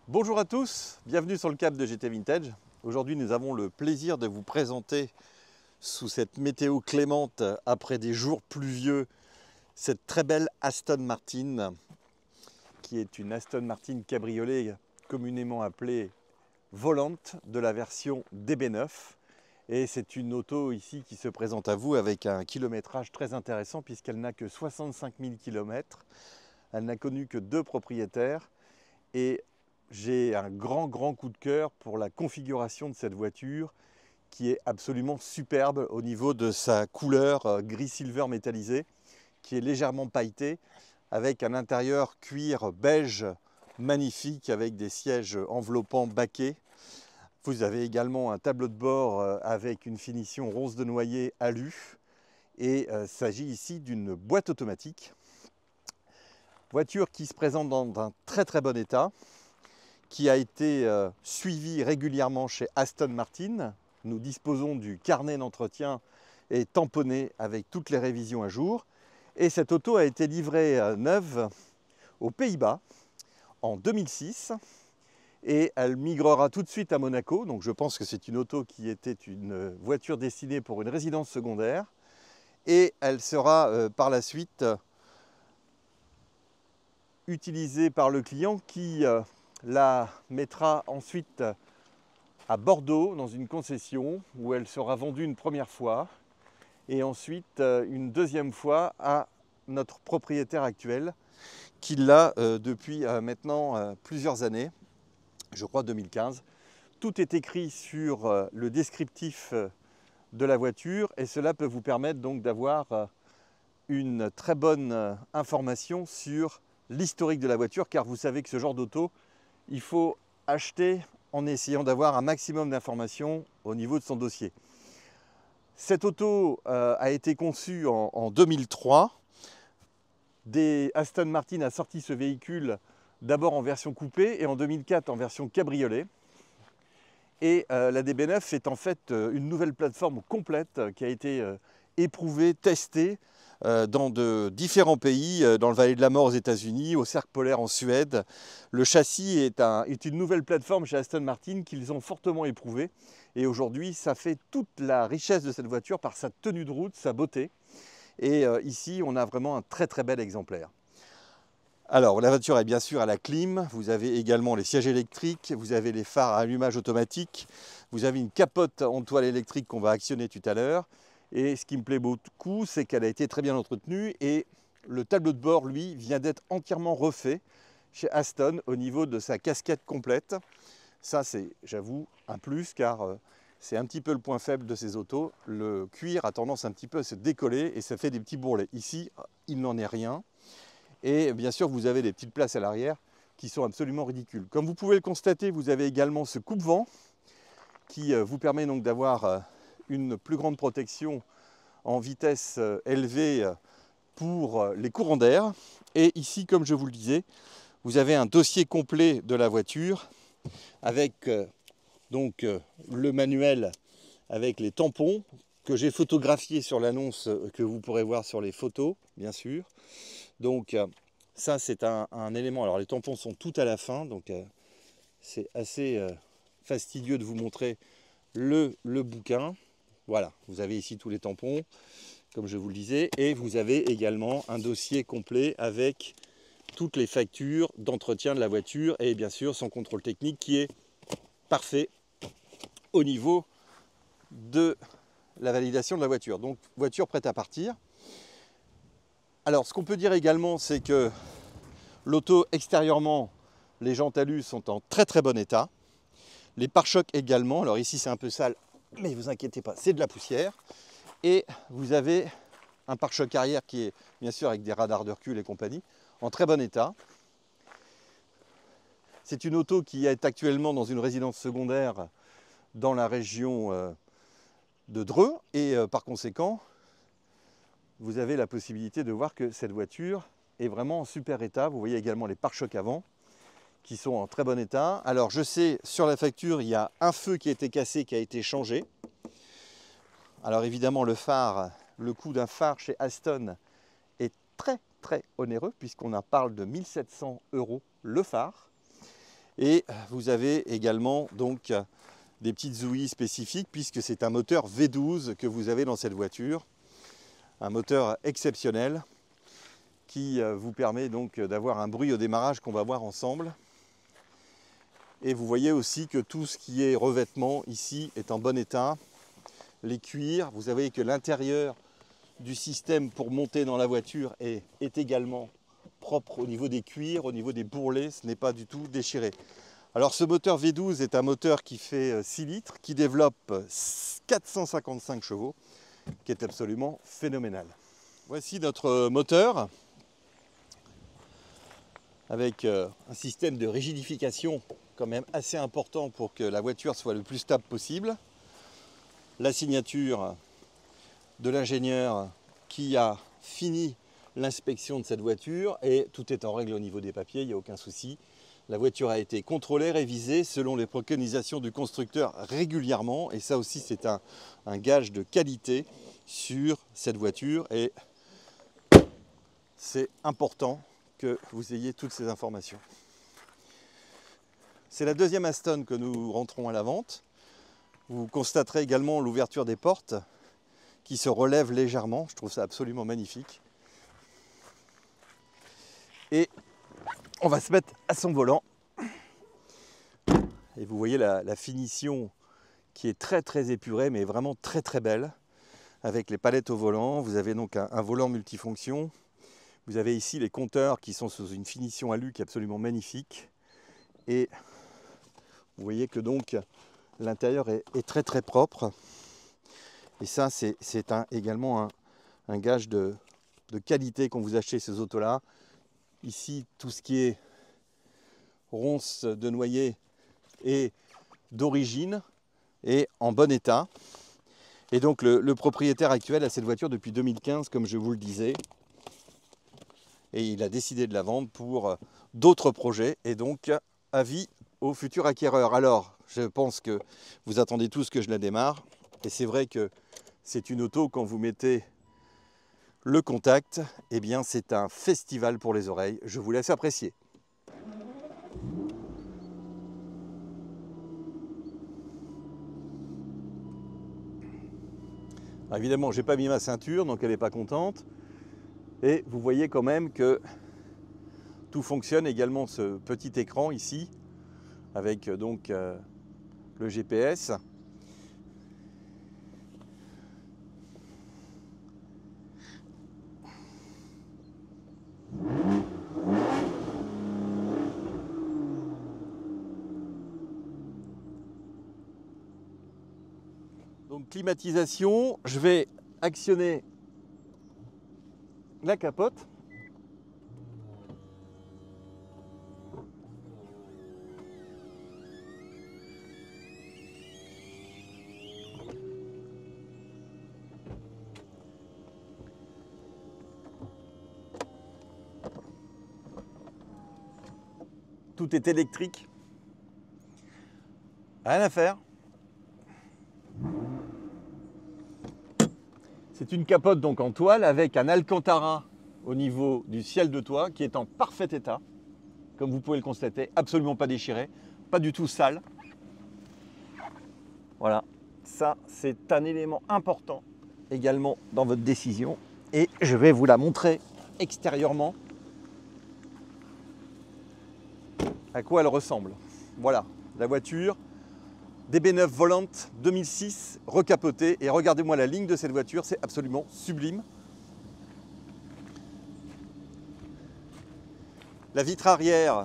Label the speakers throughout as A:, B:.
A: Bonjour à tous, bienvenue sur le Cap de GT Vintage. Aujourd'hui nous avons le plaisir de vous présenter sous cette météo clémente après des jours pluvieux cette très belle Aston Martin qui est une Aston Martin cabriolet communément appelée volante de la version DB9 et c'est une auto ici qui se présente à vous avec un kilométrage très intéressant puisqu'elle n'a que 65 000 km. Elle n'a connu que 2 propriétaires et j'ai un grand coup de cœur pour la configuration de cette voiture qui est absolument superbe au niveau de sa couleur gris silver métallisé qui est légèrement pailletée avec un intérieur cuir beige magnifique avec des sièges enveloppants baquets. Vous avez également un tableau de bord avec une finition rose de noyer alu et il s'agit ici d'une boîte automatique. Voiture qui se présente dans un très bon état, qui a été suivie régulièrement chez Aston Martin. Nous disposons du carnet d'entretien et tamponné avec toutes les révisions à jour. Et cette auto a été livrée neuve aux Pays-Bas en 2006 et elle migrera tout de suite à Monaco. Donc je pense que c'est une auto qui était une voiture destinée pour une résidence secondaire et elle sera par la suite utilisée par le client qui la mettra ensuite à Bordeaux dans une concession où elle sera vendue une première fois et ensuite une deuxième fois à notre propriétaire actuel qui l'a depuis maintenant plusieurs années, je crois 2015. Tout est écrit sur le descriptif de la voiture et cela peut vous permettre donc d'avoir une très bonne information sur l'historique de la voiture car vous savez que ce genre d'auto, il faut acheter en essayant d'avoir un maximum d'informations au niveau de son dossier. Cette auto a été conçue en 2003. Aston Martin a sorti ce véhicule d'abord en version coupée et en 2004 en version cabriolet. Et la DB9 est en fait une nouvelle plateforme complète qui a été éprouvée, testée dans de différents pays, dans le Vallée de la Mort aux États-Unis, au Cercle polaire en Suède. Le châssis est une nouvelle plateforme chez Aston Martin qu'ils ont fortement éprouvée. Et aujourd'hui, ça fait toute la richesse de cette voiture par sa tenue de route, sa beauté. Et ici, on a vraiment un très bel exemplaire. Alors, la voiture est bien sûr à la clim, vous avez également les sièges électriques, vous avez les phares à allumage automatique, vous avez une capote en toile électrique qu'on va actionner tout à l'heure. Et ce qui me plaît beaucoup, c'est qu'elle a été très bien entretenue et le tableau de bord, lui, vient d'être entièrement refait chez Aston au niveau de sa casquette complète. Ça, c'est, j'avoue, un plus car c'est un petit peu le point faible de ces autos. Le cuir a tendance un petit peu à se décoller et ça fait des petits bourrelets. Ici, il n'en est rien. Et bien sûr, vous avez des petites places à l'arrière qui sont absolument ridicules. Comme vous pouvez le constater, vous avez également ce coupe-vent qui vous permet donc d'avoir une plus grande protection en vitesse élevée pour les courants d'air. Et ici, comme je vous le disais, vous avez un dossier complet de la voiture avec donc le manuel avec les tampons que j'ai photographié sur l'annonce que vous pourrez voir sur les photos, bien sûr. Donc ça, c'est un élément. Alors les tampons sont tout à la fin, donc c'est assez fastidieux de vous montrer le bouquin. Voilà, vous avez ici tous les tampons, comme je vous le disais, et vous avez également un dossier complet avec toutes les factures d'entretien de la voiture et bien sûr son contrôle technique qui est parfait au niveau de la validation de la voiture. Donc voiture prête à partir. Alors ce qu'on peut dire également, c'est que l'auto extérieurement, les jantes alu sont en très bon état. Les pare-chocs également. Alors ici c'est un peu sale, mais ne vous inquiétez pas, c'est de la poussière. Et vous avez un pare-choc arrière qui est bien sûr avec des radars de recul et compagnie, en très bon état. C'est une auto qui est actuellement dans une résidence secondaire dans la région de Dreux et par conséquent, vous avez la possibilité de voir que cette voiture est vraiment en super état. Vous voyez également les pare-chocs avant qui sont en très bon état. Alors je sais, sur la facture, il y a un feu qui a été cassé, qui a été changé. Alors évidemment, le phare, le coût d'un phare chez Aston est très onéreux puisqu'on en parle de 1 700 € le phare. Et vous avez également donc des petites ouïes spécifiques puisque c'est un moteur V12 que vous avez dans cette voiture. Un moteur exceptionnel qui vous permet donc d'avoir un bruit au démarrage qu'on va voir ensemble. Et vous voyez aussi que tout ce qui est revêtement ici est en bon état. Les cuirs, vous savez que l'intérieur du système pour monter dans la voiture est également propre au niveau des cuirs, au niveau des bourrelets, ce n'est pas du tout déchiré. Alors ce moteur V12 est un moteur qui fait 6 litres, qui développe 455 chevaux, qui est absolument phénoménal. Voici notre moteur avec un système de rigidification quand même assez important pour que la voiture soit le plus stable possible. La signature de l'ingénieur qui a fini l'inspection de cette voiture et tout est en règle au niveau des papiers, il n'y a aucun souci. La voiture a été contrôlée, révisée selon les préconisations du constructeur régulièrement et ça aussi c'est un gage de qualité sur cette voiture et c'est important que vous ayez toutes ces informations. C'est la deuxième Aston que nous rentrons à la vente. Vous constaterez également l'ouverture des portes qui se relève légèrement. Je trouve ça absolument magnifique. Et on va se mettre à son volant. Et vous voyez la finition qui est très très épurée, mais vraiment très très belle. Avec les palettes au volant, vous avez donc un volant multifonction. Vous avez ici les compteurs qui sont sous une finition alu qui est absolument magnifique. Et vous voyez que donc l'intérieur est très très propre. Et ça c'est également un gage de qualité quand vous achetez ces autos-là. Ici tout ce qui est ronces de noyer est d'origine et en bon état. Et donc le propriétaire actuel a cette voiture depuis 2015 comme je vous le disais. Et il a décidé de la vendre pour d'autres projets et donc avis aux futurs acquéreurs. Alors, je pense que vous attendez tous que je la démarre et c'est vrai que c'est une auto, quand vous mettez le contact, eh bien c'est un festival pour les oreilles. Je vous laisse apprécier. Alors, évidemment, je n'ai pas mis ma ceinture, donc elle n'est pas contente. Et vous voyez quand même que tout fonctionne, également ce petit écran ici, avec donc le GPS. Donc climatisation, je vais actionner la capote. Tout est électrique. Rien à faire. C'est une capote donc en toile avec un alcantara au niveau du ciel de toit qui est en parfait état. Comme vous pouvez le constater, absolument pas déchiré, pas du tout sale. Voilà, ça c'est un élément important également dans votre décision. Et je vais vous la montrer extérieurement à quoi elle ressemble. Voilà, la voiture DB9 volante 2006 recapotée. Et regardez-moi la ligne de cette voiture, c'est absolument sublime. La vitre arrière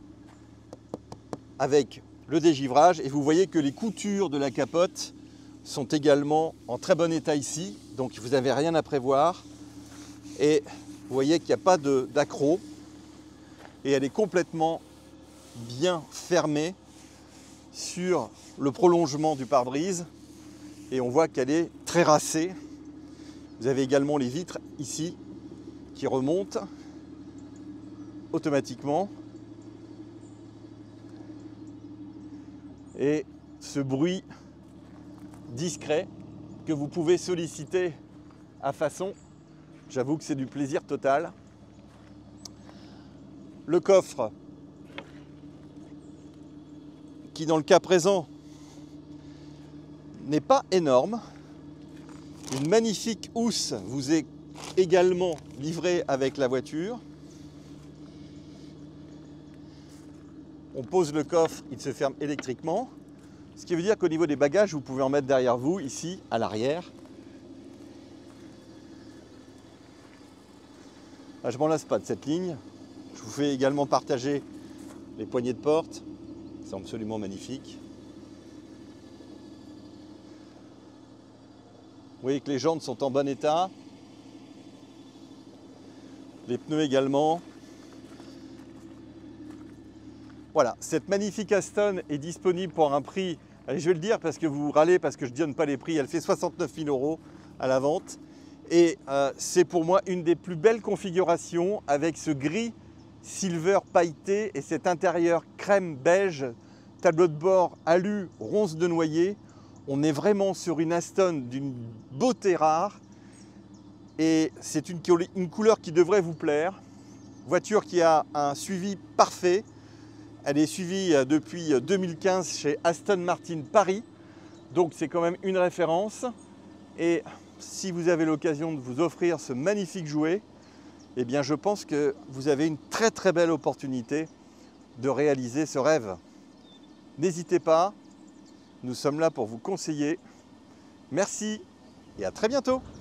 A: avec le dégivrage et vous voyez que les coutures de la capote sont également en très bon état ici. Donc vous n'avez rien à prévoir. Et vous voyez qu'il n'y a pas d'accroc et elle est complètement bien fermée sur le prolongement du pare-brise et on voit qu'elle est très racée. Vous avez également les vitres ici qui remontent automatiquement et ce bruit discret que vous pouvez solliciter à façon, j'avoue que c'est du plaisir total. Le coffre qui dans le cas présent n'est pas énorme. Une magnifique housse vous est également livrée avec la voiture. On pose le coffre, il se ferme électriquement. Ce qui veut dire qu'au niveau des bagages, vous pouvez en mettre derrière vous, ici, à l'arrière. Je ne m'en lasse pas de cette ligne. Je vous fais également partager les poignées de porte. C'est absolument magnifique. Vous voyez que les jantes sont en bon état. Les pneus également. Voilà, cette magnifique Aston est disponible pour un prix, allez, je vais le dire parce que vous râlez parce que je ne donne pas les prix, elle fait 69 000 € à la vente. Et c'est pour moi une des plus belles configurations avec ce gris silver pailleté et cet intérieur crème beige, tableau de bord alu, ronce de noyer. On est vraiment sur une Aston d'une beauté rare et c'est une couleur qui devrait vous plaire. Voiture qui a un suivi parfait. Elle est suivie depuis 2015 chez Aston Martin Paris, donc c'est quand même une référence. Et si vous avez l'occasion de vous offrir ce magnifique jouet, eh bien je pense que vous avez une très très belle opportunité de réaliser ce rêve. N'hésitez pas, nous sommes là pour vous conseiller. Merci et à très bientôt.